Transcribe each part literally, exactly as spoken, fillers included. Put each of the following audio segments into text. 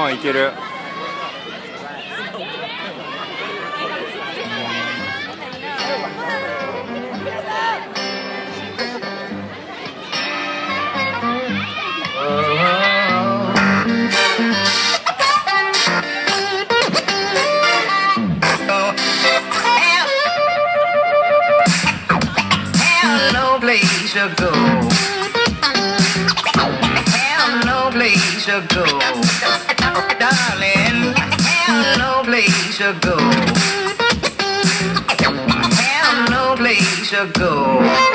うん、いける。 Place to go. Have no place to go. Darling, have no place to go. Have no place to go.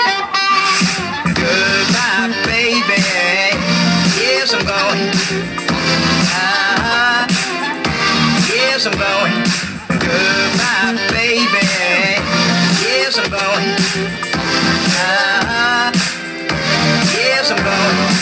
Goodbye, baby. Yes, I'm going. Uh-huh. Yes, I'm going. Goodbye, baby. Yes, I'm going. Uh-huh. Yes, I'm going.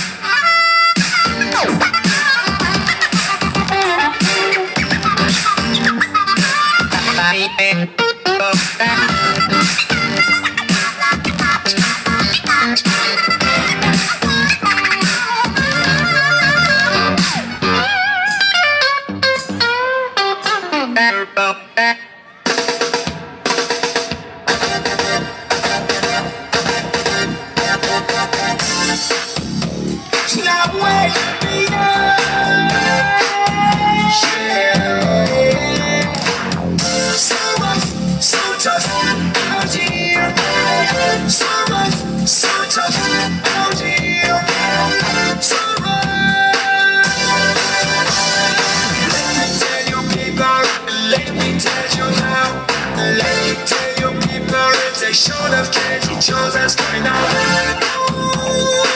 Should have candy chose us kind of.